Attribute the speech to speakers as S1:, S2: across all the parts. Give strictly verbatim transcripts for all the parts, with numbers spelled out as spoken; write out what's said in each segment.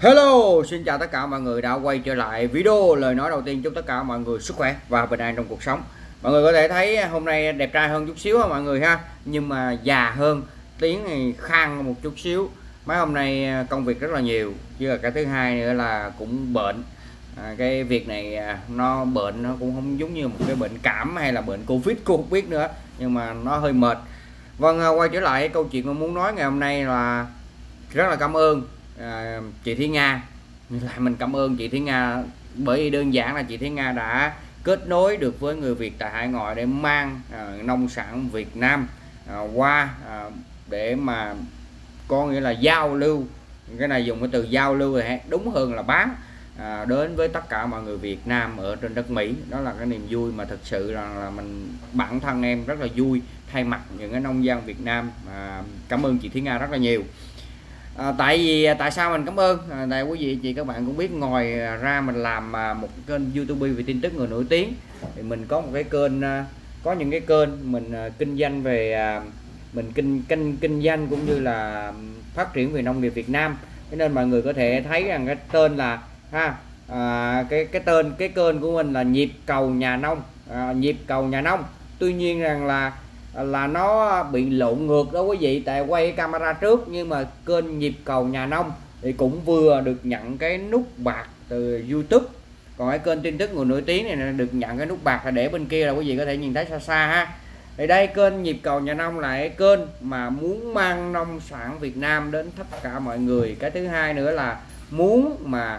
S1: Hello, xin chào tất cả mọi người đã quay trở lại video. Lời nói đầu tiên chúc tất cả mọi người sức khỏe và bình an trong cuộc sống. Mọi người có thể thấy hôm nay đẹp trai hơn chút xíu ha mọi người ha, nhưng mà già hơn, tiếng thì khang một chút xíu. Mấy hôm nay công việc rất là nhiều, chứ là cái thứ hai nữa là cũng bệnh. À, cái việc này nó bệnh nó cũng không giống như một cái bệnh cảm hay là bệnh Covid cô không biết nữa, nhưng mà nó hơi mệt. Vâng, quay trở lại câu chuyện mà muốn nói ngày hôm nay là rất là cảm ơn À, chị Thúy Nga. Lại mình cảm ơn chị Thúy Nga, bởi vì đơn giản là chị Thúy Nga đã kết nối được với người Việt tại hải ngoại để mang à, nông sản Việt Nam à, qua à, để mà có nghĩa là giao lưu. Cái này dùng cái từ giao lưu thì đúng hơn là bán à, đến với tất cả mọi người Việt Nam ở trên đất Mỹ. Đó là cái niềm vui mà thực sự rằng là mình bản thân em rất là vui thay mặt những cái nông dân Việt Nam. à, Cảm ơn chị Thúy Nga rất là nhiều. À, tại vì tại sao mình cảm ơn à, tại quý vị chị các bạn cũng biết, ngoài ra mình làm à, một kênh YouTube về tin tức người nổi tiếng, thì mình có một cái kênh à, có những cái kênh mình à, kinh doanh về à, mình kinh kinh kinh doanh cũng như là phát triển về nông nghiệp Việt Nam. Cho nên mọi người có thể thấy rằng cái tên là ha à, cái cái tên cái kênh của mình là Nhịp Cầu Nhà Nông, à, Nhịp Cầu Nhà Nông. Tuy nhiên rằng là là nó bị lộn ngược đó quý vị, tại quay camera trước, nhưng mà kênh Nhịp Cầu Nhà Nông thì cũng vừa được nhận cái nút bạc từ YouTube, còn cái kênh tin tức người nổi tiếng này được nhận cái nút bạc là để bên kia, là quý vị có thể nhìn thấy xa xa ha. Thì đây, kênh Nhịp Cầu Nhà Nông là cái kênh mà muốn mang nông sản Việt Nam đến tất cả mọi người. Cái thứ hai nữa là muốn mà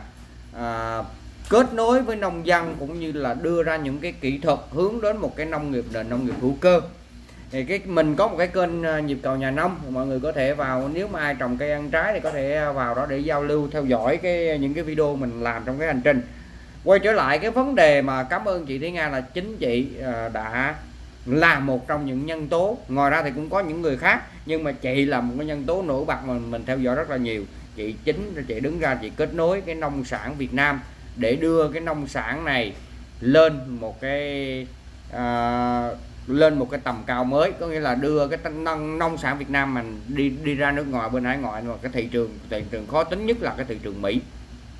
S1: à, kết nối với nông dân, cũng như là đưa ra những cái kỹ thuật hướng đến một cái nông nghiệp nền nông nghiệp hữu cơ. Thì cái mình có một cái kênh Nhịp Cầu Nhà Nông, mọi người có thể vào, nếu mà ai trồng cây ăn trái thì có thể vào đó để giao lưu, theo dõi cái những cái video mình làm trong cái hành trình. Quay trở lại cái vấn đề mà cảm ơn chị Thúy Nga, là chính chị đã là một trong những nhân tố. Ngoài ra thì cũng có những người khác, nhưng mà chị là một cái nhân tố nổi bật mà mình theo dõi rất là nhiều. Chị chính chị đứng ra, chị kết nối cái nông sản Việt Nam để đưa cái nông sản này lên một cái à, lên một cái tầm cao mới, có nghĩa là đưa cái nông nông sản Việt Nam mình đi đi ra nước ngoài, bên hải ngoại. Mà cái thị trường thị trường khó tính nhất là cái thị trường Mỹ.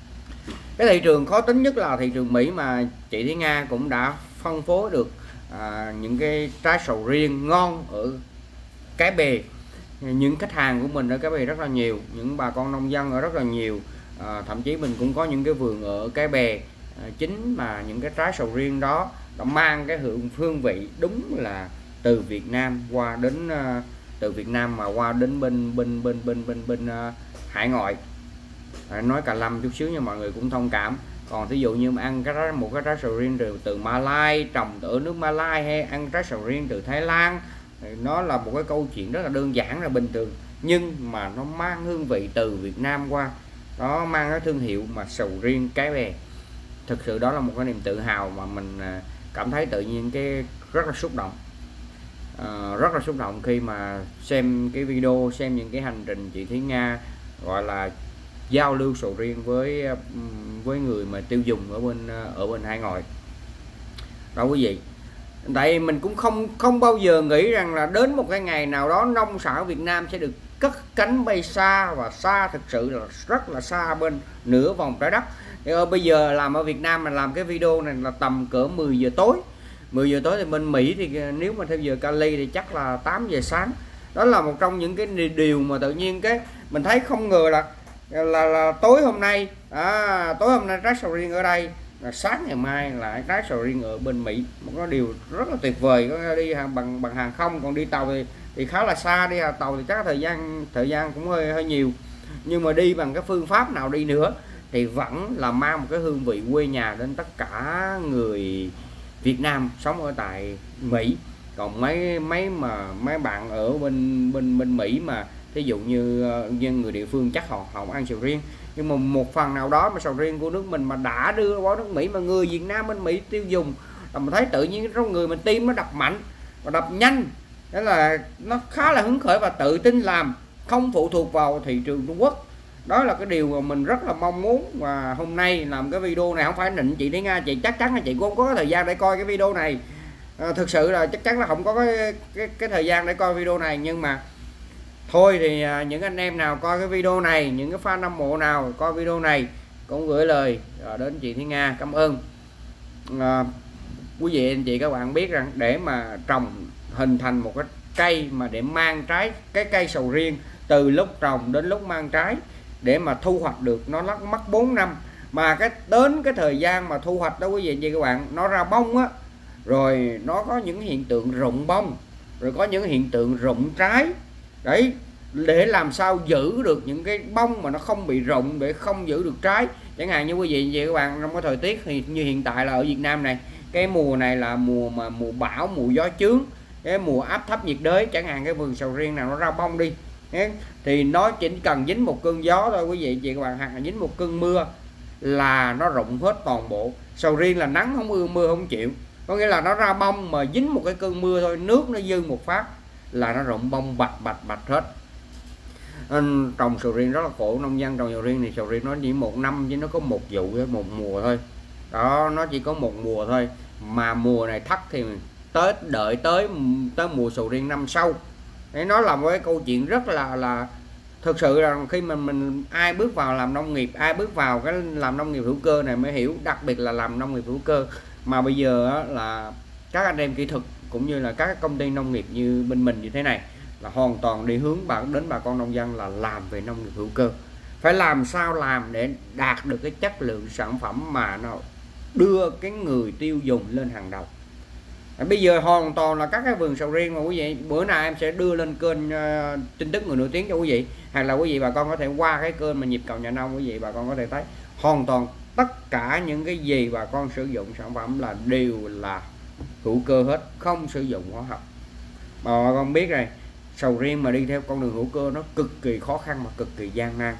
S1: Cái thị trường khó tính nhất là thị trường Mỹ, mà chị Thúy Nga cũng đã phân phối được à, những cái trái sầu riêng ngon ở Cái Bè. Những khách hàng của mình ở Cái Bè rất là nhiều, những bà con nông dân ở rất là nhiều. à, thậm chí mình cũng có những cái vườn ở Cái Bè. à, chính mà những cái trái sầu riêng đó nó mang cái hương phương vị đúng là từ Việt Nam qua đến uh, từ Việt Nam mà qua đến bên bên bên bên bên bên uh, hải ngoại. à, nói cà lâm chút xíu nhưng mọi người cũng thông cảm. Còn ví dụ như mà ăn cái đó, một cái trái sầu riêng từ từ Malai, trồng ở nước Malai, hay ăn trái sầu riêng từ Thái Lan, thì nó là một cái câu chuyện rất là đơn giản, là bình thường, nhưng mà nó mang hương vị từ Việt Nam qua, nó mang cái thương hiệu mà sầu riêng Cái Bè. Thực sự đó là một cái niềm tự hào mà mình uh, cảm thấy tự nhiên cái rất là xúc động, à, rất là xúc động khi mà xem cái video, xem những cái hành trình chị Thúy Nga gọi là giao lưu sầu riêng với với người mà tiêu dùng ở bên ở bên hải ngoại đó quý vị. Tại mình cũng không không bao giờ nghĩ rằng là đến một cái ngày nào đó nông sản Việt Nam sẽ được cất cánh bay xa, và xa thực sự là rất là xa, bên nửa vòng trái đất. Thì bây giờ làm ở Việt Nam, mình làm cái video này là tầm cỡ mười giờ tối. mười giờ tối thì bên Mỹ thì nếu mà theo giờ Cali thì chắc là tám giờ sáng. Đó là một trong những cái điều mà tự nhiên cái mình thấy không ngờ là là, là tối hôm nay à, tối hôm nay trái sầu riêng ở đây, là sáng ngày mai lại trái sầu riêng ở bên Mỹ. Một cái điều rất là tuyệt vời. Có đi hàng bằng bằng hàng không, còn đi tàu thì thì khá là xa. Đi tàu thì chắc thời gian thời gian cũng hơi hơi nhiều, nhưng mà đi bằng cái phương pháp nào đi nữa thì vẫn là mang một cái hương vị quê nhà đến tất cả người Việt Nam sống ở tại Mỹ. Còn mấy mấy mà mấy bạn ở bên bên bên Mỹ mà thí dụ như dân người địa phương chắc họ họ ăn sầu riêng, nhưng mà một phần nào đó mà sầu riêng của nước mình mà đã đưa qua nước Mỹ, mà người Việt Nam bên Mỹ tiêu dùng, là mình thấy tự nhiên trong người mình tim nó đập mạnh và đập nhanh. Đó là nó khá là hứng khởi và tự tin làm, không phụ thuộc vào thị trường Trung Quốc. Đó là cái điều mà mình rất là mong muốn. Và hôm nay làm cái video này không phải nịnh chị Thúy Nga, chị chắc chắn là chị cũng không có thời gian để coi cái video này. à, thực sự là chắc chắn là không có cái, cái cái thời gian để coi video này, nhưng mà Thôi thì à, những anh em nào coi cái video này, những cái fan hâm mộ nào coi video này cũng gửi lời à, đến chị Thiên Nga cảm ơn. à, Quý vị anh chị các bạn biết rằng để mà trồng hình thành một cái cây mà để mang trái, cái cây sầu riêng từ lúc trồng đến lúc mang trái để mà thu hoạch được nó mất bốn năm, mà cái đến cái thời gian mà thu hoạch đó quý vị anh chị các bạn, nó ra bông á, rồi nó có những hiện tượng rụng bông, rồi có những hiện tượng rụng trái đấy, để làm sao giữ được những cái bông mà nó không bị rụng, để không giữ được trái. Chẳng hạn như quý vị vậy các bạn, trong cái thời tiết thì như hiện tại là ở Việt Nam này, cái mùa này là mùa mà mùa bão, mùa gió chướng, cái mùa áp thấp nhiệt đới, chẳng hạn cái vườn sầu riêng nào nó ra bông đi thì nó chỉ cần dính một cơn gió thôi quý vị chị các bạn, hoặc là dính một cơn mưa là nó rụng hết toàn bộ. Sầu riêng là nắng không ưa mưa không chịu, có nghĩa là nó ra bông mà dính một cái cơn mưa thôi, nước nó dư một phát là nó rụng bông bạch bạch bạch hết. Nên trồng sầu riêng rất là khổ, nông dân trồng sầu riêng thì sầu riêng nó chỉ một năm chứ nó có một vụ với một mùa thôi đó, nó chỉ có một mùa thôi, mà mùa này thất thì tới đợi tới tới mùa sầu riêng năm sau. Đấy, nó là một cái câu chuyện rất là là thực sự là khi mà mình ai bước vào làm nông nghiệp, ai bước vào cái làm nông nghiệp hữu cơ này mới hiểu, đặc biệt là làm nông nghiệp hữu cơ mà bây giờ á, là các anh em kỹ thuật cũng như là các công ty nông nghiệp như bên mình như thế này là hoàn toàn đi hướng bạn đến bà con nông dân là làm về nông nghiệp hữu cơ, phải làm sao làm để đạt được cái chất lượng sản phẩm mà nó đưa cái người tiêu dùng lên hàng đầu. Bây giờ hoàn toàn là các cái vườn sầu riêng mà quý vị, bữa nào em sẽ đưa lên kênh uh, tin tức người nổi tiếng cho quý vị, hoặc là quý vị bà con có thể qua cái kênh mà nhịp cầu nhà nông, quý vị bà con có thể thấy hoàn toàn tất cả những cái gì bà con sử dụng sản phẩm là đều là hữu cơ hết, không sử dụng hóa học. Mà bà con biết rồi, sầu riêng mà đi theo con đường hữu cơ nó cực kỳ khó khăn mà cực kỳ gian nan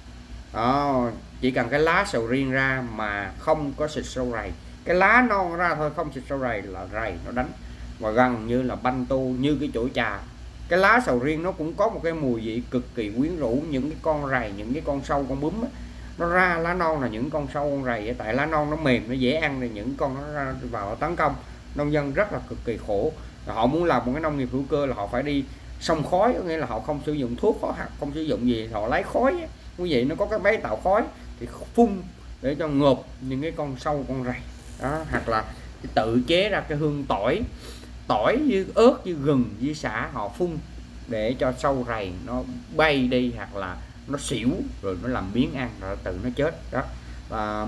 S1: đó. Chỉ cần cái lá sầu riêng ra mà không có xịt sâu rầy, cái lá non ra thôi, không xịt sâu rầy là rầy nó đánh, và gần như là banh tu như cái chỗ trà. Cái lá sầu riêng nó cũng có một cái mùi vị cực kỳ quyến rũ, những cái con rầy, những cái con sâu, con bướm á, nó ra lá non là những con sâu, con rầy, tại lá non nó mềm, nó dễ ăn thì những con nó ra vào tấn công nông dân rất là cực kỳ khổ. Họ muốn làm một cái nông nghiệp hữu cơ là họ phải đi xông khói, có nghĩa là họ không sử dụng thuốc hóa học, không sử dụng gì, họ lấy khói á, quý vị, nó có cái máy tạo khói thì phun để cho ngộp những cái con sâu, con rầy đó, hoặc là tự chế ra cái hương tỏi, tỏi với ớt với gừng với sả, họ phun để cho sâu rầy nó bay đi, hoặc là nó xỉu rồi nó làm biến ăn rồi tự nó chết đó. Và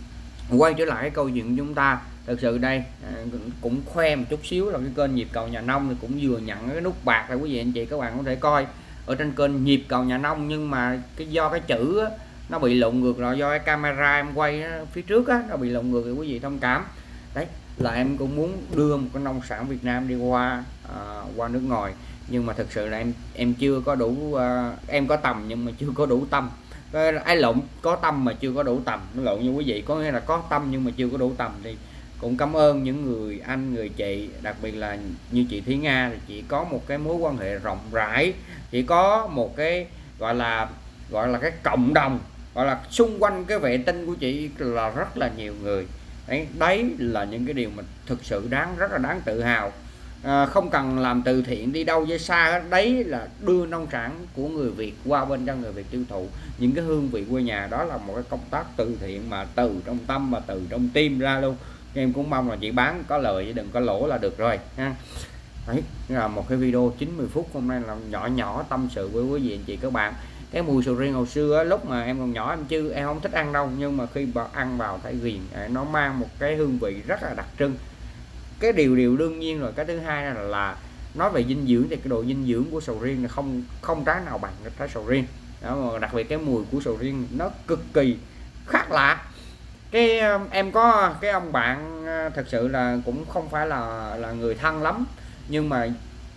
S1: quay trở lại cái câu chuyện của chúng ta, thực sự đây cũng khoe một chút xíu là cái kênh Nhịp Cầu Nhà Nông thì cũng vừa nhận cái nút bạc rồi quý vị anh chị các bạn có thể coi ở trên kênh Nhịp Cầu Nhà Nông, nhưng mà cái do cái chữ á, nó bị lộn ngược rồi, do cái camera em quay á, phía trước á, nó bị lộn ngược thì quý vị thông cảm. Đấy là em cũng muốn đưa một cái nông sản Việt Nam đi qua à, qua nước ngoài, nhưng mà thực sự là em em chưa có đủ à, em có tầm nhưng mà chưa có đủ tâm. Ai lộn, có tâm mà chưa có đủ tầm, nó lộn như quý vị, có nghĩa là có tâm nhưng mà chưa có đủ tầm. Thì cũng cảm ơn những người anh, người chị, đặc biệt là như chị Thúy Nga thì chị có một cái mối quan hệ rộng rãi, chỉ có một cái gọi là gọi là cái cộng đồng, gọi là xung quanh cái vệ tinh của chị là rất là nhiều người. Đấy, đấy là những cái điều mà thực sự đáng rất là đáng tự hào. À, không cần làm từ thiện đi đâu với xa hết, đấy là đưa nông sản của người Việt qua bên cho người Việt tiêu thụ những cái hương vị quê nhà. Đó là một cái công tác từ thiện mà từ trong tâm và từ trong tim ra luôn. Em cũng mong là chị bán có lời chứ đừng có lỗ là được rồi ha. Đấy là một cái video chín mươi phút hôm nay là nhỏ nhỏ tâm sự với quý vị anh chị các bạn. Cái mùi sầu riêng hồi xưa á, lúc mà em còn nhỏ em chưa em không thích ăn đâu, nhưng mà khi ăn vào thấy ghiền, nó mang một cái hương vị rất là đặc trưng. Cái điều điều đương nhiên rồi. Cái thứ hai là, là nói về dinh dưỡng thì cái độ dinh dưỡng của sầu riêng là không không trái nào bằng cái trái sầu riêng đó, mà đặc biệt cái mùi của sầu riêng nó cực kỳ khác lạ. Cái em có cái ông bạn thật sự là cũng không phải là là người thân lắm, nhưng mà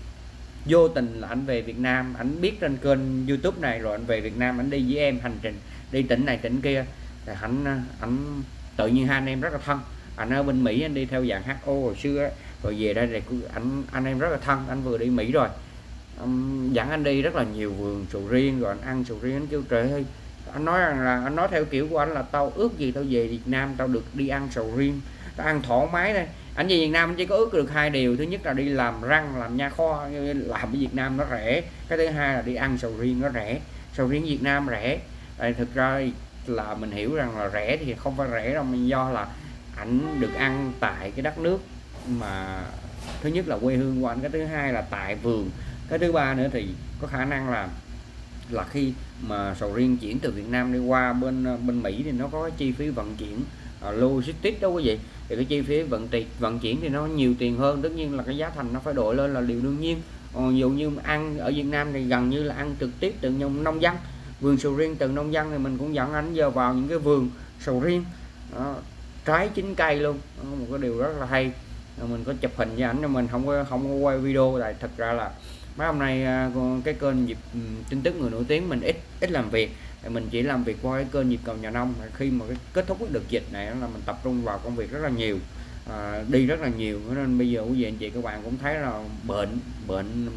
S1: vô tình là anh về Việt Nam, anh biết trên kênh YouTube này rồi anh về Việt Nam, anh đi với em hành trình đi tỉnh này tỉnh kia, thì anh anh tự nhiên hai anh em rất là thân. Anh ở bên Mỹ anh đi theo dạng hát o hồi xưa rồi về đây thì anh anh em rất là thân. Anh vừa đi Mỹ rồi um, dẫn anh đi rất là nhiều vườn sầu riêng, rồi anh ăn sầu riêng, anh kêu trời ơi, anh nói rằng là anh nói theo kiểu của anh là tao ước gì tao về Việt Nam tao được đi ăn sầu riêng, nó ăn thoải mái đây. Anh về Việt Nam chỉ có ước được hai điều: thứ nhất là đi làm răng, làm nha kho, làm ở Việt Nam nó rẻ; cái thứ hai là đi ăn sầu riêng nó rẻ. Sầu riêng Việt Nam rẻ, tại thực ra là mình hiểu rằng là rẻ thì không phải rẻ đâu, mình do là ảnh được ăn tại cái đất nước mà thứ nhất là quê hương của anh, cái thứ hai là tại vườn, cái thứ ba nữa thì có khả năng là là khi mà sầu riêng chuyển từ Việt Nam đi qua bên bên Mỹ thì nó có cái chi phí vận chuyển, uh, logistics đó quý vị, thì cái chi phí vận tiền vận chuyển thì nó nhiều tiền hơn, tất nhiên là cái giá thành nó phải đội lên là điều đương nhiên. Còn dụ như ăn ở Việt Nam thì gần như là ăn trực tiếp từ nông dân, vườn sầu riêng từ nông dân, thì mình cũng dẫn anh giờ vào những cái vườn sầu riêng đó, trái chín cây luôn đó, một cái điều rất là hay. Mình có chụp hình với ảnh, nhưng mình không có không có quay video, tại thật ra là mấy hôm nay cái kênh Nhịp tin tức người nổi tiếng mình ít ít làm việc, mình chỉ làm việc qua cái kênh Nhịp cầu nhà nông. Khi mà cái kết thúc cái đợt dịch này là mình tập trung vào công việc rất là nhiều, à, đi rất là nhiều, nên bây giờ quý vị anh chị các bạn cũng thấy là bệnh bệnh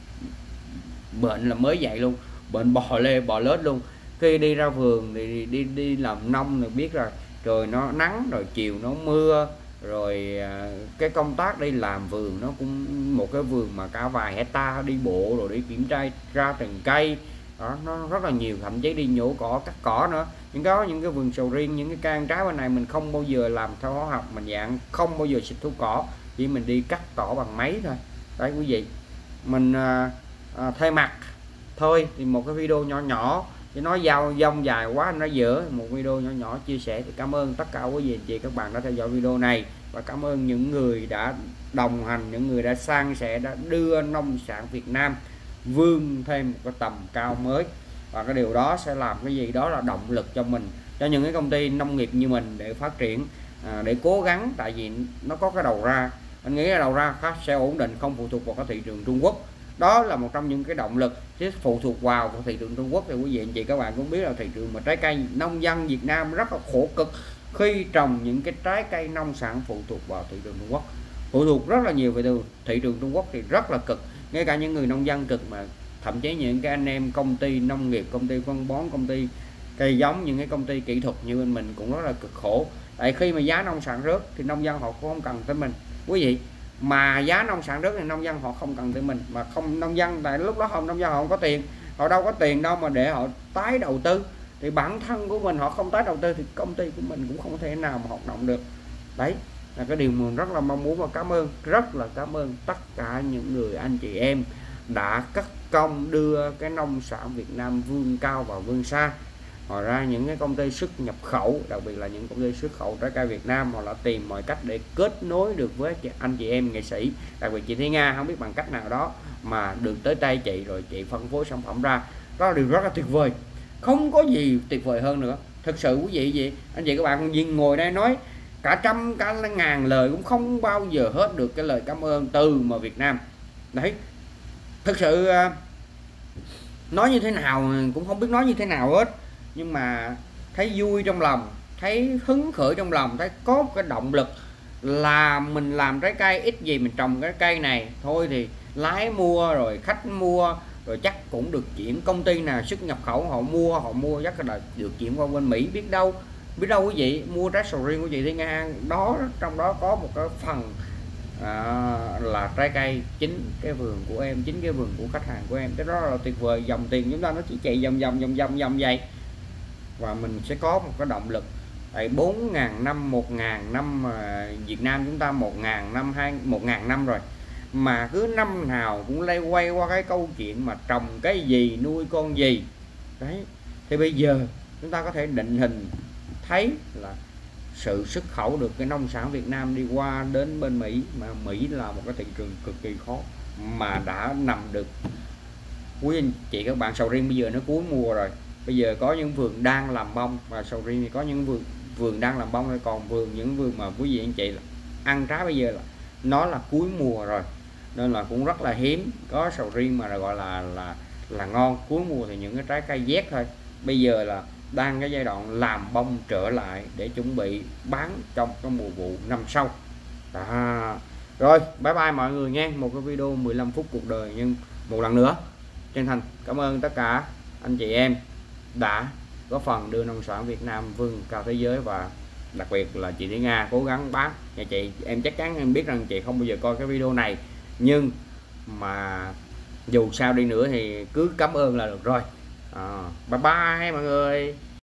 S1: bệnh là mới dậy luôn, bệnh bò lê bò lết luôn. Khi đi ra vườn thì đi đi làm nông thì biết rồi, trời nó nắng rồi chiều nó mưa, rồi cái công tác đi làm vườn nó cũng một cái vườn mà cả vài hecta, đi bộ rồi đi kiểm tra ra từng cây đó, nó rất là nhiều, thậm chí đi nhổ cỏ, cắt cỏ nữa. Những có những cái vườn sầu riêng, những cái can trái bên này mình không bao giờ làm theo hóa học, mình dạng không bao giờ xịt thuốc cỏ, chỉ mình đi cắt cỏ bằng máy thôi. Đấy quý vị, mình à, à, thay mặt thôi thì một cái video nhỏ nhỏ, chứ nói giao dông dài quá anh nói dở, một video nhỏ nhỏ chia sẻ. Thì cảm ơn tất cả quý vị anh chị các bạn đã theo dõi video này, và cảm ơn những người đã đồng hành, những người đã san sẻ, đã đưa nông sản Việt Nam vươn thêm một cái tầm cao mới. Và cái điều đó sẽ làm cái gì đó là động lực cho mình, cho những cái công ty nông nghiệp như mình để phát triển, à, để cố gắng. Tại vì nó có cái đầu ra, anh nghĩ là đầu ra khác sẽ ổn định, không phụ thuộc vào cái thị trường Trung Quốc. Đó là một trong những cái động lực. Chứ phụ thuộc vào thị trường Trung Quốc thì quý vị anh chị các bạn cũng biết là thị trường mà trái cây, nông dân Việt Nam rất là khổ cực khi trồng những cái trái cây nông sản phụ thuộc vào thị trường Trung Quốc, phụ thuộc rất là nhiều về từ thị trường Trung Quốc thì rất là cực. Ngay cả những người nông dân cực, mà thậm chí những cái anh em công ty nông nghiệp, công ty phân bón, công ty cây giống, những cái công ty kỹ thuật như bên mình cũng rất là cực khổ. Tại khi mà giá nông sản rớt thì nông dân họ cũng không cần tới mình quý vị, mà giá nông sản rớt thì nông dân họ không cần tới mình, mà không nông dân tại lúc đó không nông dân họ không có tiền, họ đâu có tiền đâu mà để họ tái đầu tư. Thì bản thân của mình họ không tái đầu tư thì công ty của mình cũng không thể nào mà hoạt động được. Đấy là cái điều mình rất là mong muốn, và cảm ơn, rất là cảm ơn tất cả những người anh chị em đã cất công đưa cái nông sản Việt Nam vươn cao và vươn xa. Ngoài ra những cái công ty xuất nhập khẩu, đặc biệt là những công ty xuất khẩu trái cây Việt Nam, họ đã tìm mọi cách để kết nối được với anh chị em nghệ sĩ, đặc biệt chị Thúy Nga, không biết bằng cách nào đó mà được tới tay chị, rồi chị phân phối sản phẩm ra. Đó là điều rất là tuyệt vời, không có gì tuyệt vời hơn nữa. Thực sự quý vị gì anh chị các bạn nhìn ngồi đây nói cả trăm cả ngàn lời cũng không bao giờ hết được cái lời cảm ơn từ mà Việt Nam. Đấy, thực sự nói như thế nào cũng không biết nói như thế nào hết, nhưng mà thấy vui trong lòng, thấy hứng khởi trong lòng, thấy có một cái động lực là mình làm trái cây, ít gì mình trồng cái cây này thôi thì lái mua rồi khách mua rồi chắc cũng được chuyển, công ty nào xuất nhập khẩu họ mua họ mua chắc là được chuyển qua bên Mỹ, biết đâu biết đâu quý vị mua trái sầu riêng của chị Thúy Nga đó, trong đó có một cái phần à, là trái cây chính cái vườn của em, chính cái vườn của khách hàng của em. Cái đó là tuyệt vời, dòng tiền chúng ta nó chỉ chạy vòng vòng vòng vòng vòng vậy, và mình sẽ có một cái động lực. Tại bốn ngàn năm, một ngàn năm mà Việt Nam chúng ta một ngàn năm, hai một ngàn năm rồi, mà cứ năm nào cũng lay quay qua cái câu chuyện mà trồng cái gì nuôi con gì. Đấy, thì bây giờ chúng ta có thể định hình thấy là sự xuất khẩu được cái nông sản Việt Nam đi qua đến bên Mỹ, mà Mỹ là một cái thị trường cực kỳ khó mà đã nằm được. Quý anh chị các bạn, sầu riêng bây giờ nó cuối mùa rồi, bây giờ có những vườn đang làm bông, và sầu riêng thì có những vườn vườn đang làm bông, còn vườn những vườn mà quý vị anh chị là ăn trái bây giờ là nó là cuối mùa rồi, nên là cũng rất là hiếm có sầu riêng mà gọi là là là ngon. Cuối mùa thì những cái trái cây rét thôi, bây giờ là đang cái giai đoạn làm bông trở lại để chuẩn bị bán trong cái mùa vụ năm sau. Đó. Rồi bye bye mọi người nha, một cái video mười lăm phút cuộc đời, nhưng một lần nữa chân thành cảm ơn tất cả anh chị em đã góp phần đưa nông sản Việt Nam vươn cao thế giới, và đặc biệt là chị Thúy Nga cố gắng bán nha chị. Em chắc chắn em biết rằng chị không bao giờ coi cái video này, nhưng mà dù sao đi nữa thì cứ cảm ơn là được rồi. À, bye bye mọi người.